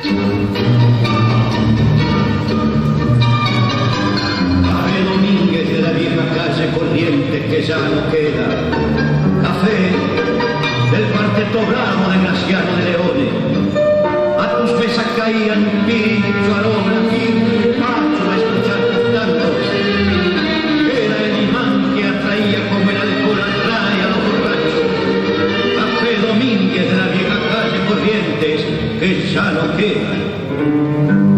Café Domínguez de la vieja calle Corrientes que ya no queda. Café del cuarteto bravo de Graciano de Leone. A tus mesas caían pincho, aroma, quinto y pacho a escuchar tus tangos. Era el imán que atraía como el alcohol atrae a los borrachos. Café Domínguez de la vieja calle Corrientes que ya no queda.